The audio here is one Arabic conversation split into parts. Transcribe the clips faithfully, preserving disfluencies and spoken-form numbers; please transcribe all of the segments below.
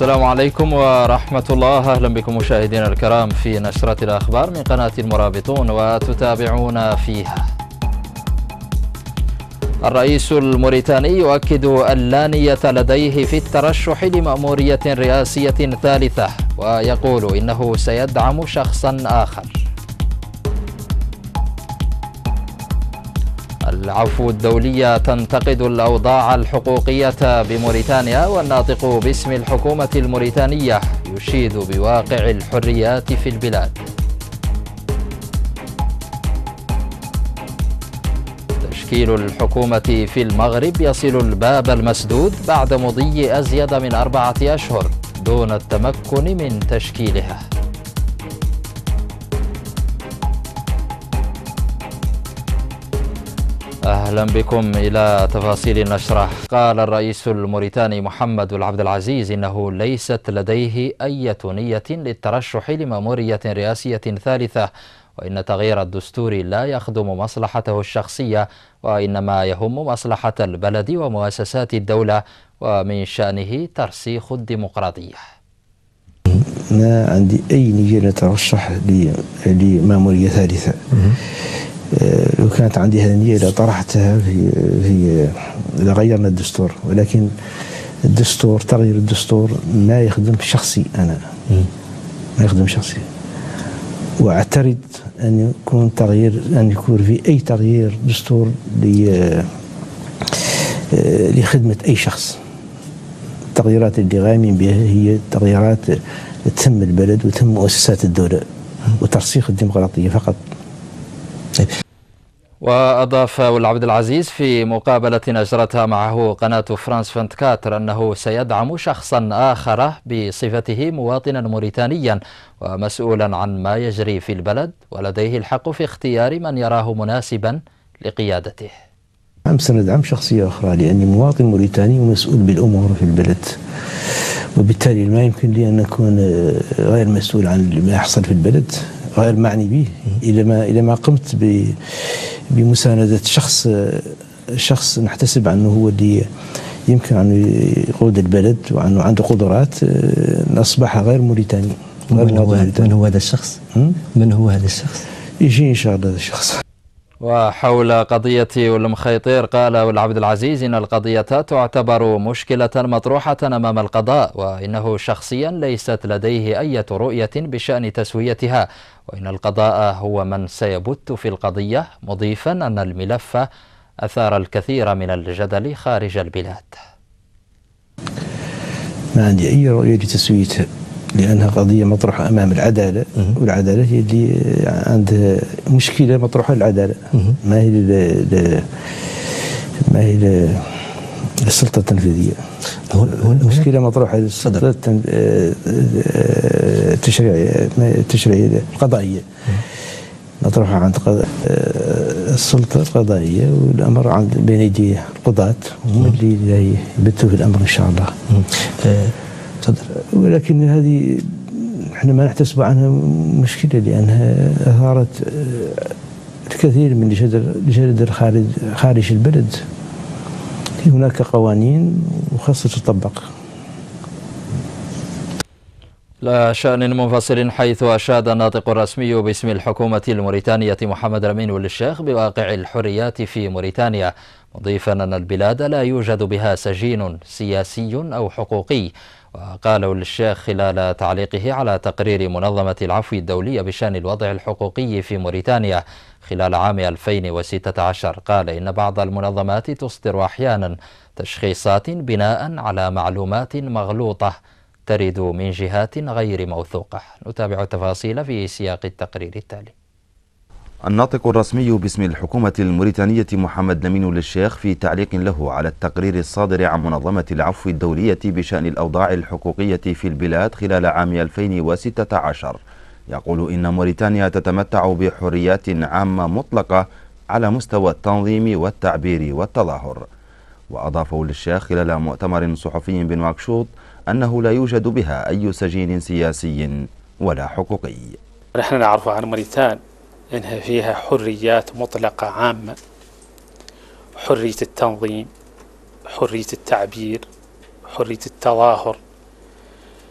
السلام عليكم ورحمة الله. أهلا بكم مشاهدينا الكرام في نشرة الأخبار من قناة المرابطون، وتتابعون فيها. الرئيس الموريتاني يؤكد أن لا نية لديه في الترشح لمأمورية رئاسية ثالثة، ويقول إنه سيدعم شخصا آخر. العفو الدولية تنتقد الأوضاع الحقوقية بموريتانيا، والناطق باسم الحكومة الموريتانية يشيد بواقع الحريات في البلاد. تشكيل الحكومة في المغرب يصل الباب المسدود بعد مضي أزيد من أربعة أشهر دون التمكن من تشكيلها. أهلا بكم إلى تفاصيل النشرة. قال الرئيس الموريتاني محمد العبد العزيز إنه ليست لديه أي نية للترشح لمأمورية رئاسية ثالثة، وإن تغيير الدستور لا يخدم مصلحته الشخصية، وإنما يهم مصلحة البلد ومؤسسات الدولة، ومن شأنه ترسيخ الديمقراطية. ما عندي أي نية للترشح لمأمورية ثالثة. لو كانت عندي هذه النية لطرحتها في في لغيرنا الدستور، ولكن الدستور تغيير الدستور ما يخدم شخصي، أنا ما يخدم شخصي، واعترض أن يكون تغيير أن يكون في أي تغيير دستور لخدمة أي شخص. التغييرات اللي غايمين بها هي تغييرات تهم البلد وتهم مؤسسات الدولة وترسيخ الديمقراطية فقط. وأضاف العبد العزيز في مقابلة أجرتها معه قناة فرانس فانتكاتر أنه سيدعم شخصا آخر بصفته مواطنا موريتانيا ومسؤولا عن ما يجري في البلد، ولديه الحق في اختيار من يراه مناسبا لقيادته. نعم، سندعم شخصية أخرى لأني مواطن موريتاني ومسؤول بالأمور في البلد، وبالتالي ما يمكن لي أن أكون غير مسؤول عن ما يحصل في البلد، غير معني به إلى ما إلى ما قمت بمساندة شخص شخص نحتسب عنه هو اللي يمكن أن يقود البلد وأنه عنده قدرات، أصبح غير موريتاني. من هو من هو هذا الشخص؟ من هو هذا الشخص؟ يجي إن شاء الله هذا الشخص. وحول قضية المخيطير قال العبد العزيز إن القضية تعتبر مشكلة مطروحة أمام القضاء، وإنه شخصيا ليست لديه أي رؤية بشأن تسويتها، وإن القضاء هو من سيبت في القضية، مضيفا أن الملف أثار الكثير من الجدل خارج البلاد. ما عندي أي رؤية لتسويتها لأنها قضية مطروحة أمام العدالة، والعدالة هي اللي عندها مشكلة مطروحة للعدالة، ما هي ل... ما هي للسلطة التنفيذية. مشكلة مطروحة للسلطة التشريعية التشريعية القضائية، مطروحة عند قض... السلطة القضائية، والأمر عند بين يدي القضاة هم اللي يبتوا في الأمر إن شاء الله. ولكن هذه احنا ما نحتسب عنها مشكلة لأنها أثارت الكثير من الجدل خارج خارج البلد. هناك قوانين وخاصة تطبق. لا شأن منفصل، حيث أشاد الناطق الرسمي باسم الحكومة الموريتانية محمد الأمين ولي الشيخ بواقع الحريات في موريتانيا، مضيفا أن البلاد لا يوجد بها سجين سياسي أو حقوقي. وقال ولي الشيخ خلال تعليقه على تقرير منظمة العفو الدولية بشأن الوضع الحقوقي في موريتانيا خلال عام ألفين وستة عشر، قال إن بعض المنظمات تصدر أحيانا تشخيصات بناء على معلومات مغلوطة ترد من جهات غير موثوقة. نتابع التفاصيل في سياق التقرير التالي. الناطق الرسمي باسم الحكومة الموريتانية محمد نمين للشيخ في تعليق له على التقرير الصادر عن منظمة العفو الدولية بشأن الأوضاع الحقوقية في البلاد خلال عام ألفين وستة عشر يقول إن موريتانيا تتمتع بحريات عامة مطلقة على مستوى التنظيم والتعبير والتظاهر. وأضاف للشيخ خلال مؤتمر صحفي بنواكشوط أنه لا يوجد بها أي سجين سياسي ولا حقوقي. نحن نعرف عن موريتانيا أنها فيها حريات مطلقة عامة، حرية التنظيم، حرية التعبير، حرية التظاهر،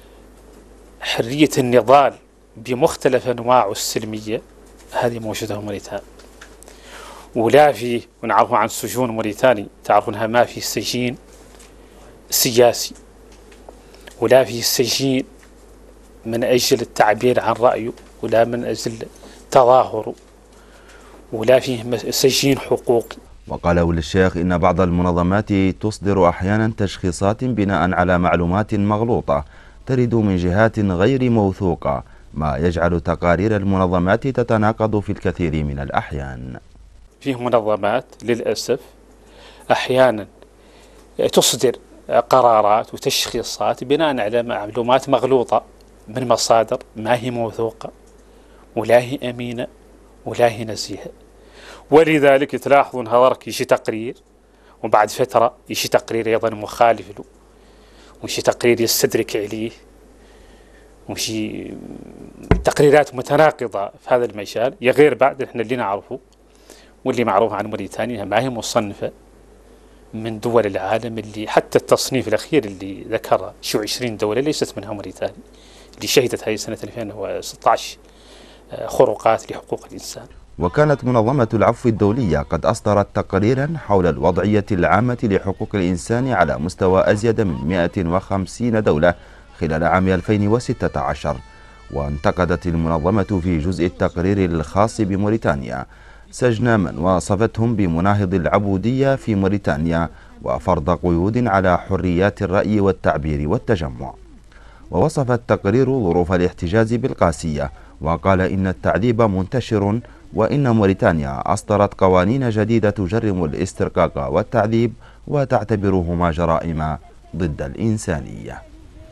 حرية النضال بمختلف أنواعه السلمية هذه موجودة في موريتانيا. ولا في، ونعرفوا عن سجون موريتاني تعرفونها ما في سجين سياسي، ولا في سجين من أجل التعبير عن رأيه، ولا من أجل تظاهره، ولا فيه سجين حقوقي. وقال ولي الشيخ إن بعض المنظمات تصدر أحيانا تشخيصات بناء على معلومات مغلوطة ترد من جهات غير موثوقة، ما يجعل تقارير المنظمات تتناقض في الكثير من الأحيان. فيه منظمات للأسف أحيانا تصدر قرارات وتشخيصات بناء على معلومات مغلوطة من مصادر ما هي موثوقة ولا هي أمينة ولا هي نزيهة. ولذلك تلاحظون هذاك يجي تقرير وبعد فترة يجي تقرير أيضا مخالف له، ويجي تقرير يستدرك عليه، وشي تقريرات متناقضة في هذا المجال. يا غير بعد احنا اللي نعرفه واللي معروف عن موريتانيا ما هي مصنفة من دول العالم، اللي حتى التصنيف الأخير اللي ذكرها شو عشرين دولة ليست منها موريتانيا، اللي شهدت هذه سنة ألفين وستة عشر خروقات لحقوق الإنسان. وكانت منظمة العفو الدولية قد أصدرت تقريرا حول الوضعية العامة لحقوق الإنسان على مستوى أزيد من مئة وخمسين دولة خلال عام ألفين وستة عشر. وانتقدت المنظمة في جزء التقرير الخاص بموريتانيا سجن من وصفتهم بمناهض العبودية في موريتانيا وفرض قيود على حريات الرأي والتعبير والتجمع. ووصف التقرير ظروف الاحتجاز بالقاسية، وقال إن التعذيب منتشر، وإن موريتانيا أصدرت قوانين جديدة تجرم الاسترقاق والتعذيب وتعتبرهما جرائم ضد الإنسانية.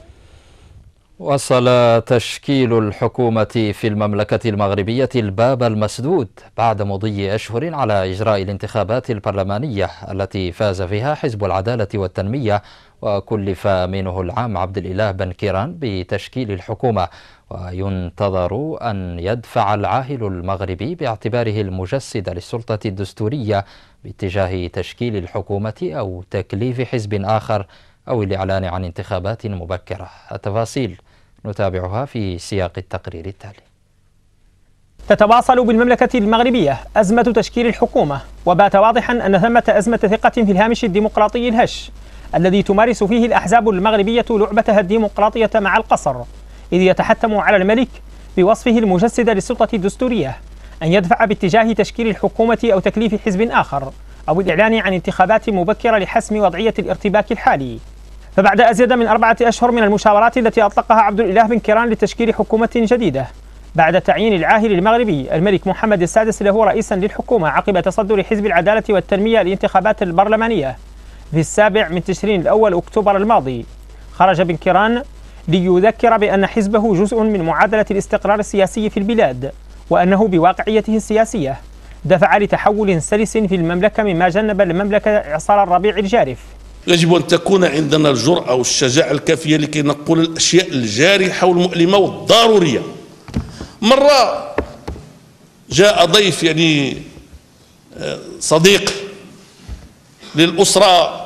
وصل تشكيل الحكومة في المملكة المغربية الباب المسدود بعد مضي أشهر على إجراء الانتخابات البرلمانية التي فاز فيها حزب العدالة والتنمية، وكلف أمينه العام عبد الإله بن كيران بتشكيل الحكومة. وينتظر أن يدفع العاهل المغربي باعتباره المجسد للسلطة الدستورية باتجاه تشكيل الحكومة أو تكليف حزب آخر أو الإعلان عن انتخابات مبكرة. التفاصيل نتابعها في سياق التقرير التالي. تتواصل بالمملكة المغربية أزمة تشكيل الحكومة، وبات واضحا أن ثمة أزمة ثقة في الهامش الديمقراطي الهش الذي تمارس فيه الأحزاب المغربية لعبتها الديمقراطية مع القصر، إذ يتحتم على الملك بوصفه المجسد للسلطة الدستورية أن يدفع باتجاه تشكيل الحكومة أو تكليف حزب آخر أو الإعلان عن انتخابات مبكرة لحسم وضعية الارتباك الحالي. فبعد أزيد من أربعة أشهر من المشاورات التي أطلقها عبد الإله بن كيران لتشكيل حكومة جديدة بعد تعيين العاهل المغربي الملك محمد السادس له رئيسا للحكومة عقب تصدر حزب العدالة والتنمية للانتخابات البرلمانية في السابع من تشرين الأول أكتوبر الماضي، خرج بن كيران ليذكر بأن حزبه جزء من معادلة الاستقرار السياسي في البلاد، وأنه بواقعيته السياسية دفع لتحول سلس في المملكة مما جنب المملكة إعصار الربيع الجارف. يجب أن تكون عندنا الجرأة والشجاعة الكافية لكي نقول الأشياء الجارحة والمؤلمة والضرورية. مرة جاء ضيف يعني صديق للأسرة،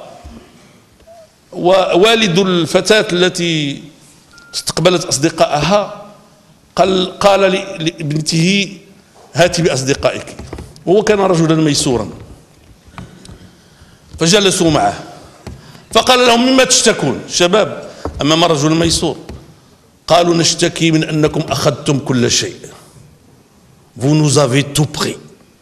ووالد الفتاة التي استقبلت أصدقائها قال قال لابنته هاتي بأصدقائك، وهو كان رجلا ميسورا، فجلسوا معه فقال لهم مما تشتكون شباب أمام رجل ميسور؟ قالوا نشتكي من أنكم أخذتم كل شيء. Vous nous avez tout pris.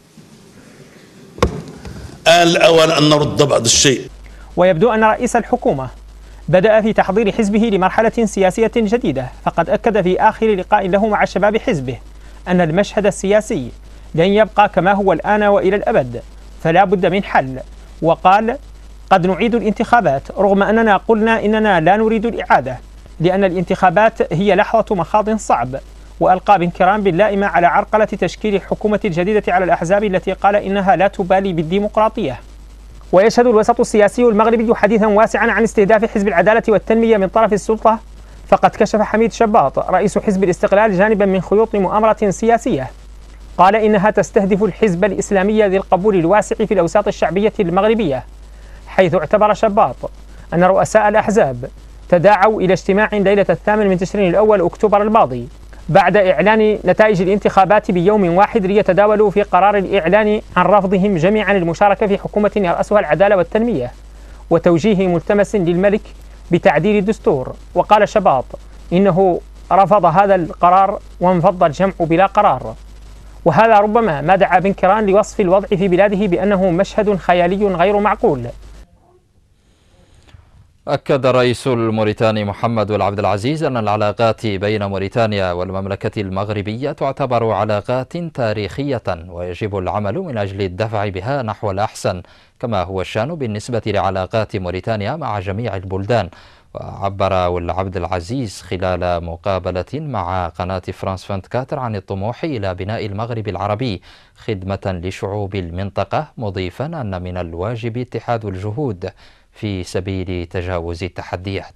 آن الأوان أن نرد بعض الشيء. ويبدو أن رئيس الحكومة بدأ في تحضير حزبه لمرحلة سياسية جديدة، فقد أكد في آخر لقاء له مع شباب حزبه أن المشهد السياسي لن يبقى كما هو الآن وإلى الأبد، فلا بد من حل. وقال قد نعيد الانتخابات رغم أننا قلنا إننا لا نريد الإعادة، لأن الانتخابات هي لحظة مخاض صعب. وألقى بن كيران باللائمة على عرقلة تشكيل الحكومة الجديدة على الأحزاب التي قال إنها لا تبالي بالديمقراطية. ويشهد الوسط السياسي المغربي حديثا واسعا عن استهداف حزب العدالة والتنمية من طرف السلطة، فقد كشف حميد شباط رئيس حزب الاستقلال جانبا من خيوط مؤامرة سياسية قال إنها تستهدف الحزب الإسلامي ذي القبول الواسع في الأوساط الشعبية المغربية، حيث اعتبر شباط أن رؤساء الأحزاب تداعوا إلى اجتماع ليلة الثامن من تشرين الأول أكتوبر الماضي بعد إعلان نتائج الانتخابات بيوم واحد ليتداولوا في قرار الإعلان عن رفضهم جميعا المشاركة في حكومة يرأسها العدالة والتنمية وتوجيه ملتمس للملك بتعديل الدستور. وقال شباط إنه رفض هذا القرار وانفض الجمع بلا قرار، وهذا ربما ما دعا بن كيران لوصف الوضع في بلاده بأنه مشهد خيالي غير معقول. أكد الرئيس الموريتاني محمد العبد العزيز أن العلاقات بين موريتانيا والمملكة المغربية تعتبر علاقات تاريخية ويجب العمل من أجل الدفع بها نحو الأحسن، كما هو الشأن بالنسبة لعلاقات موريتانيا مع جميع البلدان. وعبر العبد العزيز خلال مقابلة مع قناة فرانس أربعة وعشرين عن الطموح إلى بناء المغرب العربي خدمة لشعوب المنطقة، مضيفا أن من الواجب اتحاد الجهود في سبيل تجاوز التحديات.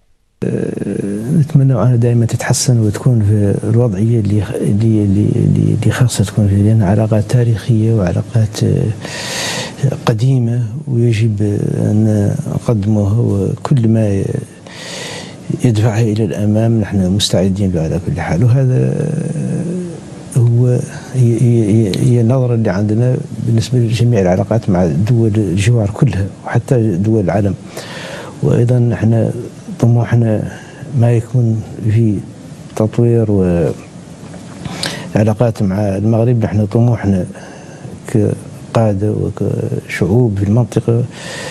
نتمنى أنها دائما تتحسن وتكون في الوضعية اللي اللي اللي, اللي خاصة تكون فيها، لأن علاقات تاريخية وعلاقات قديمة ويجب أن نقدمها، وكل ما يدفعها إلى الأمام نحن مستعدين له على كل حال. وهذا هو هي, هي النظرة اللي عندنا بالنسبة لجميع العلاقات مع دول الجوار كلها وحتى دول العالم. وأيضا نحن طموحنا ما يكون في تطوير وعلاقات مع المغرب، نحن طموحنا كقادة وكشعوب في المنطقة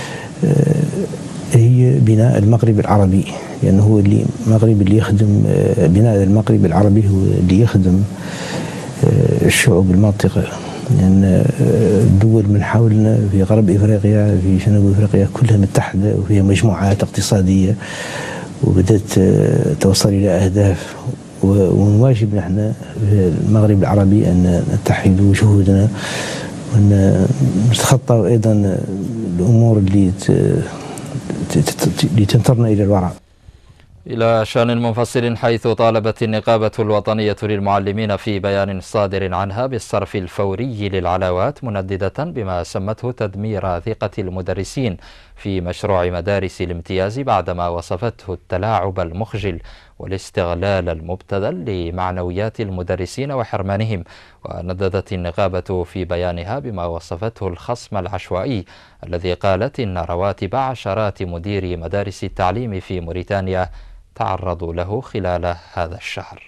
هي بناء المغرب العربي، لأنه هو اللي المغرب اللي يخدم بناء المغرب العربي هو اللي يخدم الشعوب المنطقة، لأن الدول من حولنا في غرب إفريقيا في جنوب إفريقيا كلها متحدة وفيها مجموعات اقتصادية وبدأت توصل إلى أهداف، ومن واجب نحن في المغرب العربي أن نتحد جهودنا وأن نتخطى أيضا الأمور اللي اللي تنطرنا إلى الوراء. إلى شأن منفصل، حيث طالبت النقابة الوطنية للمعلمين في بيان صادر عنها بالصرف الفوري للعلاوات، منددة بما سمته تدمير ثقة المدرسين في مشروع مدارس الامتياز بعدما وصفته التلاعب المخجل والاستغلال المبتذل لمعنويات المدرسين وحرمانهم. ونددت النقابة في بيانها بما وصفته الخصم العشوائي الذي قالت إن رواتب عشرات مديري مدارس التعليم في موريتانيا تعرضوا له خلال هذا الشهر.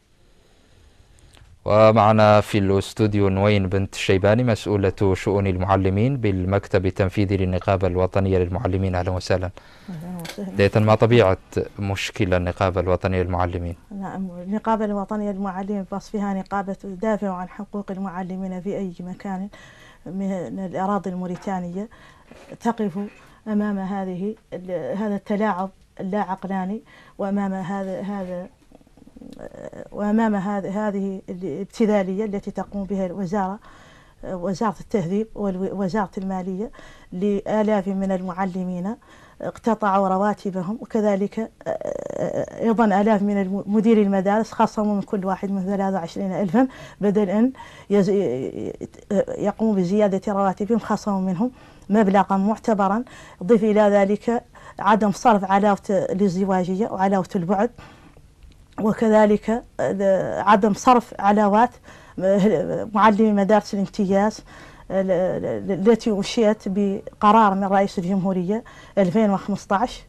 ومعنا في الاستوديو نوين بنت شيباني، مسؤولة شؤون المعلمين بالمكتب التنفيذي للنقابة الوطنية للمعلمين. أهلا وسهلا. بداية، ما طبيعة مشكلة النقابة الوطنية للمعلمين؟ نعم، النقابة الوطنية للمعلمين بوصفها نقابة تدافع عن حقوق المعلمين في أي مكان من الأراضي الموريتانية، تقف أمام هذه هذا التلاعب اللا عقلاني، وأمام هذا هذا وأمام هذه الابتذالية التي تقوم بها الوزارة وزارة التهذيب ووزارة المالية لآلاف من المعلمين اقتطعوا رواتبهم، وكذلك أيضا آلاف من مديري المدارس خصموا من كل واحد من ثلاثة وعشرين ألفا، بدل أن يقوموا بزيادة رواتبهم خصموا منهم مبلغا معتبرا. ضيف إلى ذلك عدم صرف علاوة الازدواجية وعلاوة البعد، وكذلك عدم صرف علاوات معلمي مدارس الامتياز التي أنشئت بقرار من رئيس الجمهورية ألفين وخمسة عشر.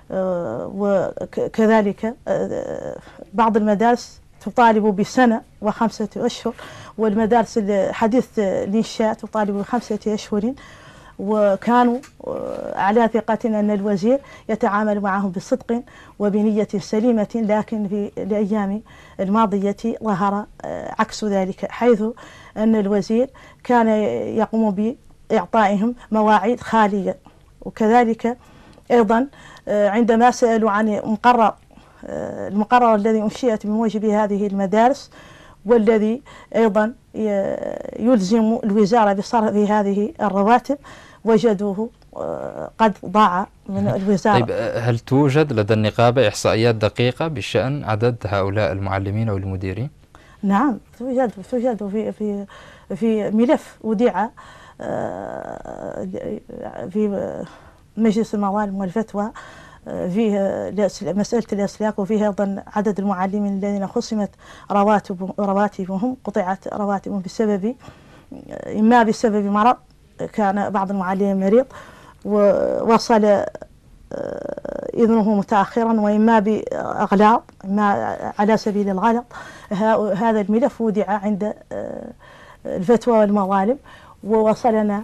وكذلك بعض المدارس تطالب بسنة وخمسة أشهر، والمدارس الحديث الإنشاء تطالب بخمسة أشهر. وكانوا على ثقة أن الوزير يتعامل معهم بصدق وبنية سليمة، لكن في الأيام الماضية ظهر عكس ذلك، حيث أن الوزير كان يقوم بإعطائهم مواعيد خالية. وكذلك أيضا عندما سألوا عن مقرر المقرر الذي أنشئت بموجب هذه المدارس، والذي أيضا يلزم الوزارة بصرف هذه الرواتب، وجدوه قد ضاع من الوزارة. طيب، هل توجد لدى النقابة إحصائيات دقيقة بشأن عدد هؤلاء المعلمين أو المديرين؟ نعم، توجد توجد في في في ملف وديع في مجلس المظالم والفتوى فيه مسألة الأسلاك، وفيه أيضا عدد المعلمين الذين خصمت رواتب رواتبهم قطعت رواتبهم بسبب إما بسبب مرض، كان بعض المعلمين مريض ووصل إذنه متأخرا، وإما بأغلاط، إما على سبيل الغلط. هذا الملف وضع عند الفتوى والمظالم، ووصلنا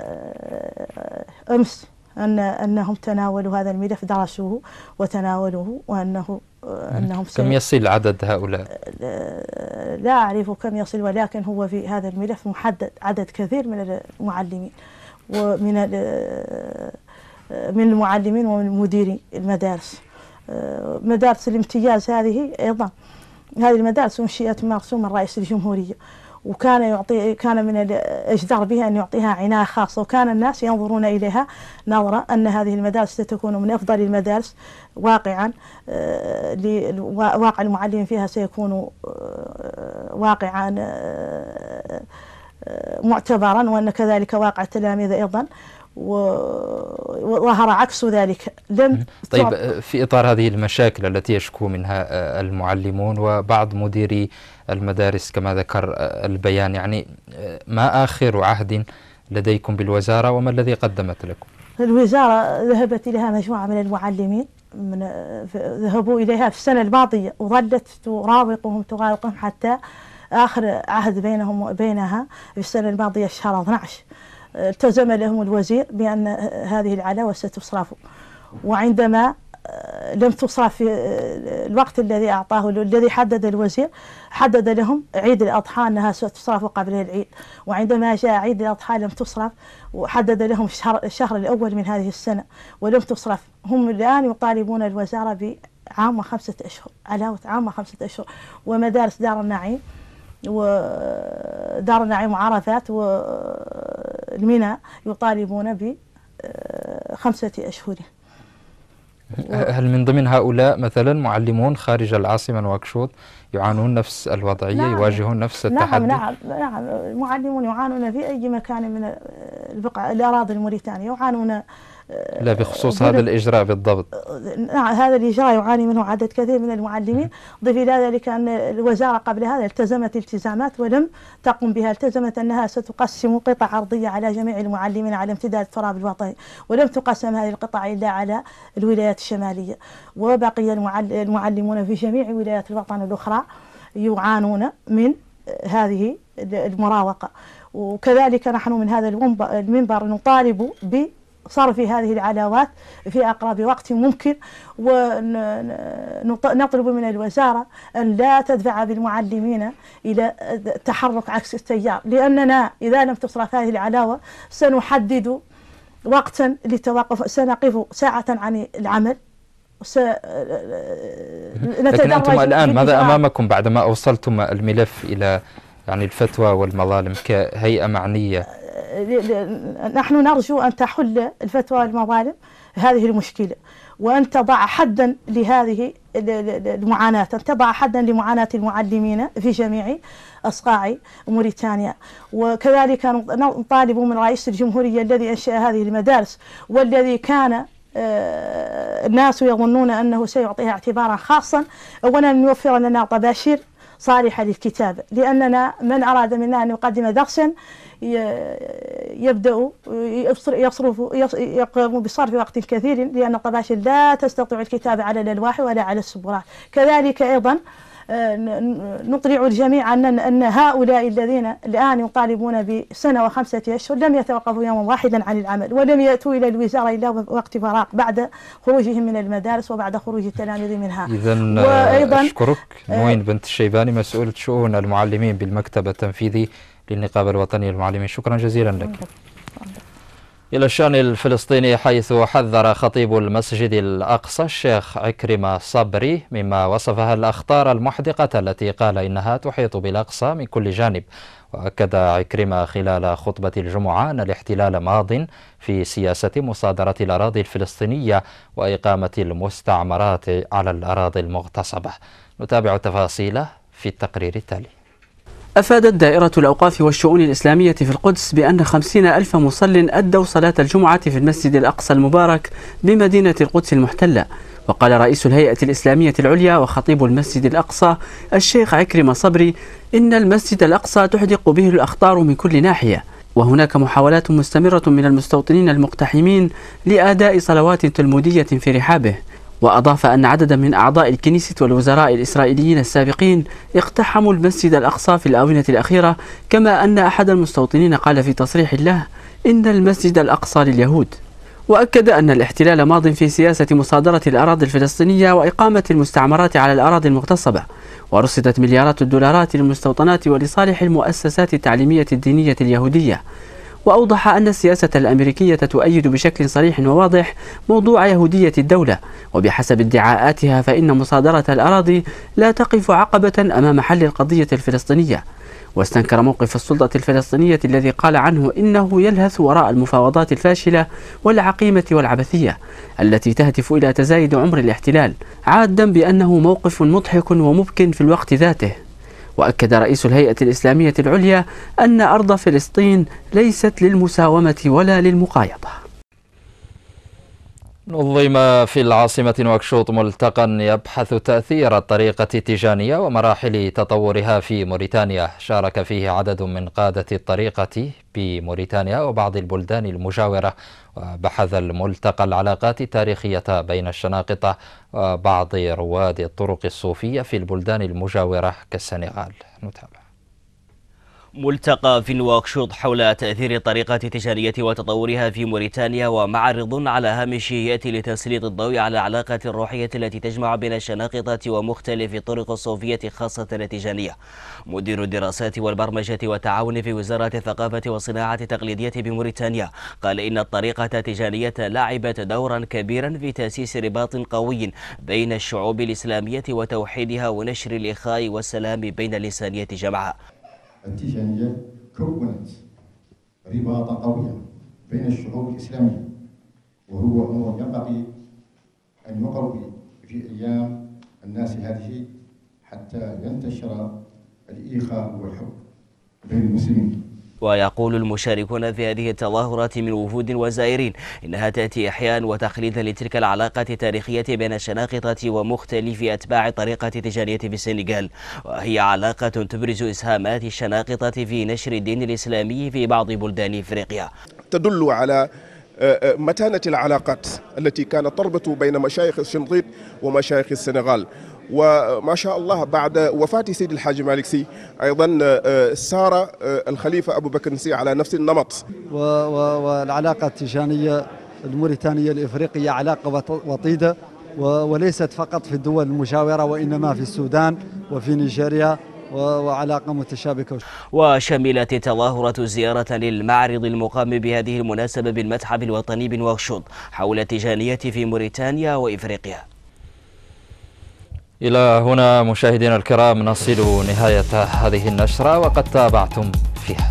أمس أن أنهم تناولوا هذا الملف، درسوه وتناولوه، وأنه أنهم كم يصل عدد هؤلاء؟ لا أعرف كم يصل، ولكن هو في هذا الملف محدد عدد كثير من المعلمين ومن من المعلمين ومن مديري المدارس. مدارس الامتياز هذه أيضا، هذه المدارس أنشئت مرسوم الرئيس الجمهورية، وكان يعطي كان من الإجدار بها أن يعطيها عناية خاصة، وكان الناس ينظرون إليها نظرة أن هذه المدارس ستكون من أفضل المدارس واقعا، واقع المعلم فيها سيكون واقعا معتبرا، وأن كذلك واقع التلاميذ أيضا، وظهر عكس ذلك. لم طيب، في إطار هذه المشاكل التي يشكو منها المعلمون وبعض مديري المدارس كما ذكر البيان، يعني ما آخر عهد لديكم بالوزارة وما الذي قدمت لكم؟ الوزارة ذهبت إليها مجموعة من المعلمين، من ذهبوا إليها في السنة الماضية، وظلت تراوقهم تراوقهم حتى آخر عهد بينهم وبينها في السنة الماضية شهر اثني عشر. التزم لهم الوزير بأن هذه العلاوة ستصرف، وعندما لم تصرف في الوقت الذي أعطاه الذي حدد الوزير، حدد لهم عيد الأضحى أنها ستصرف قبل العيد، وعندما جاء عيد الأضحى لم تصرف، وحدد لهم الشهر, الشهر الأول من هذه السنة ولم تصرف. هم الآن يطالبون الوزارة بعام وخمسة أشهر، علاوة عام وخمسة أشهر. ومدارس دار النعيم ودار النعيم وعرفات والمنى يطالبون بخمسة أشهر. هل من ضمن هؤلاء مثلا معلمون خارج العاصمة نواكشوط يعانون نفس الوضعية؟ نعم، يواجهون نفس التحدي؟ نعم نعم نعم المعلمون يعانون في أي مكان من البقاع الأراضي الموريتانية، يعانون. لا، بخصوص هذا الإجراء بالضبط. نعم، هذا الإجراء يعاني منه عدد كثير من المعلمين. ضيف إلى ذلك أن الوزارة قبل هذا التزمت التزامات ولم تقم بها، التزمت أنها ستقسم قطع أرضية على جميع المعلمين على امتداد التراب الوطني، ولم تقسم هذه القطع إلا على الولايات الشمالية، وبقي المعلمون في جميع ولايات الوطن الأخرى يعانون من هذه المراوقة. وكذلك نحن من هذا المنبر نطالب ب صرف هذه العلاوات في أقرب وقت ممكن، ونطلب من الوزارة أن لا تدفع بالمعلمين إلى التحرك عكس التيار، لأننا إذا لم تصرف هذه العلاوة سنحدد وقتا للتوقف، سنقف ساعة عن العمل. لكن أنتم الآن ماذا أمامكم بعدما أوصلتم الملف إلى يعني الفتوى والمظالم كهيئة معنية؟ نحن نرجو أن تحل الفتوى والمظالم هذه المشكلة، وأن تضع حدا لهذه المعاناة، أن تضع حدا لمعاناة المعلمين في جميع أصقاع موريتانيا. وكذلك نطالب من رئيس الجمهورية الذي أنشأ هذه المدارس، والذي كان الناس يظنون أنه سيعطيها اعتبارا خاصا، أولا أن يوفر لنا طباشير صالحة للكتابة، لأننا من أراد منا أن يقدم درسا يبدأ يصرف يقوم بصرف وقت كثير، لأن الطباشير لا تستطيع الكتابة على الألواح ولا على السبورات. كذلك أيضا نطلع الجميع أن أن هؤلاء الذين الآن يطالبون بسنة وخمسة أشهر لم يتوقفوا يوما واحدا عن العمل، ولم يأتوا إلى الوزارة إلا وقت فراغ بعد خروجهم من المدارس وبعد خروج التلاميذ منها. إذن أشكرك نوين بنت الشيباني، مسؤولة شؤون المعلمين بالمكتب التنفيذي للنقابة الوطنية للمعلمين، شكرا جزيلا لك. إلى الشأن الفلسطيني، حيث حذر خطيب المسجد الأقصى الشيخ عكرمة صبري مما وصفها الأخطار المحدقة التي قال إنها تحيط بالأقصى من كل جانب. وأكد عكرمة خلال خطبة الجمعة أن الاحتلال ماض في سياسة مصادرة الأراضي الفلسطينية وإقامة المستعمرات على الأراضي المغتصبة. نتابع التفاصيل في التقرير التالي. أفادت دائرة الأوقاف والشؤون الإسلامية في القدس بأن خمسين ألف مصل أدوا صلاة الجمعة في المسجد الأقصى المبارك بمدينة القدس المحتلة. وقال رئيس الهيئة الإسلامية العليا وخطيب المسجد الأقصى الشيخ عكرمة صبري إن المسجد الأقصى تحدق به الأخطار من كل ناحية، وهناك محاولات مستمرة من المستوطنين المقتحمين لأداء صلوات تلمودية في رحابه. وأضاف أن عددا من أعضاء الكنيسة والوزراء الإسرائيليين السابقين اقتحموا المسجد الأقصى في الآونة الأخيرة، كما أن أحد المستوطنين قال في تصريح له إن المسجد الأقصى لليهود. وأكد أن الاحتلال ماض في سياسة مصادرة الأراضي الفلسطينية وإقامة المستعمرات على الأراضي المغتصبة، ورصدت مليارات الدولارات للمستوطنات ولصالح المؤسسات التعليمية الدينية اليهودية. وأوضح أن السياسة الأمريكية تؤيد بشكل صريح وواضح موضوع يهودية الدولة، وبحسب ادعاءاتها فإن مصادرة الأراضي لا تقف عقبة أمام حل القضية الفلسطينية. واستنكر موقف السلطة الفلسطينية الذي قال عنه إنه يلهث وراء المفاوضات الفاشلة والعقيمة والعبثية التي تهدف إلى تزايد عمر الاحتلال، عادا بأنه موقف مضحك ومبكٍ في الوقت ذاته. وأكد رئيس الهيئة الإسلامية العليا أن أرض فلسطين ليست للمساومة ولا للمقايضة. نظم في العاصمة نواكشوط ملتقى يبحث تأثير الطريقة التيجانية ومراحل تطورها في موريتانيا، شارك فيه عدد من قادة الطريقة بموريتانيا وبعض البلدان المجاورة. وبحث الملتقى العلاقات التاريخية بين الشناقطة وبعض رواد الطرق الصوفية في البلدان المجاورة كالسنغال. نتابع. ملتقى في نواكشوط حول تأثير الطريقة التجارية وتطورها في موريتانيا، ومعرض على هامش يأتي لتسليط الضوء على العلاقة الروحية التي تجمع بين الشناقطة ومختلف الطرق الصوفية خاصة التيجانية. مدير الدراسات والبرمجة والتعاون في وزارة الثقافة والصناعة التقليدية بموريتانيا قال إن الطريقة التيجانية لعبت دورا كبيرا في تأسيس رباط قوي بين الشعوب الإسلامية وتوحيدها ونشر الإخاء والسلام بين الإنسانية جمعاء. التيجانية كونت رباطا قويا بين الشعوب الإسلامية، وهو أمر ينبغي أن يقوي في أيام الناس هذه حتى ينتشر الإخاء والحب بين المسلمين. ويقول المشاركون في هذه التظاهرات من وفود وزائرين إنها تأتي إحياء وتخليدا لتلك العلاقة التاريخية بين الشناقطة ومختلف أتباع الطريقة التيجانية في السنغال، وهي علاقة تبرز إسهامات الشناقطة في نشر الدين الإسلامي في بعض بلدان إفريقيا. تدل على متانة العلاقات التي كانت تربط بين مشايخ الشنقيط ومشايخ السنغال. وما شاء الله بعد وفاة سيد الحاج مالك سي أيضا سار الخليفة أبو بكر سي على نفس النمط. والعلاقة التيجانية الموريتانية الإفريقية علاقة وطيدة، وليست فقط في الدول المجاورة وإنما في السودان وفي نيجيريا، وعلاقة متشابكة. وشملت التظاهرة زيارة للمعرض المقام بهذه المناسبة بالمتحف الوطني بنواكشوط حول التيجانية في موريتانيا وإفريقيا. إلى هنا مشاهدينا الكرام نصل نهاية هذه النشرة وقد تابعتم فيها.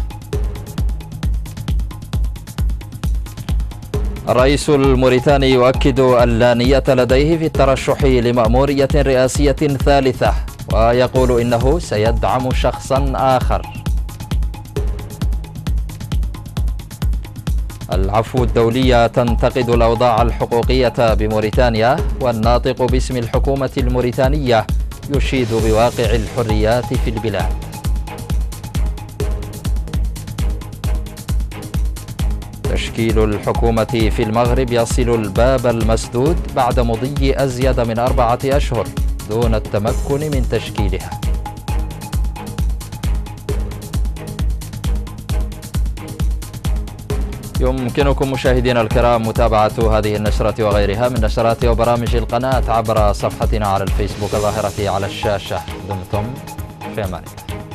الرئيس الموريتاني يؤكد أن لا نية لديه في الترشح لمأمورية رئاسية ثالثة، ويقول إنه سيدعم شخصا آخر. العفو الدولية تنتقد الأوضاع الحقوقية بموريتانيا، والناطق باسم الحكومة الموريتانية يشيد بواقع الحريات في البلاد. تشكيل الحكومة في المغرب يصل الباب المسدود بعد مضي أزيد من أربعة أشهر دون التمكن من تشكيلها. يمكنكم مشاهدينا الكرام متابعة هذه النشرة وغيرها من نشرات وبرامج القناة عبر صفحتنا على الفيسبوك الظاهرة على الشاشة. دمتم في أمان الله.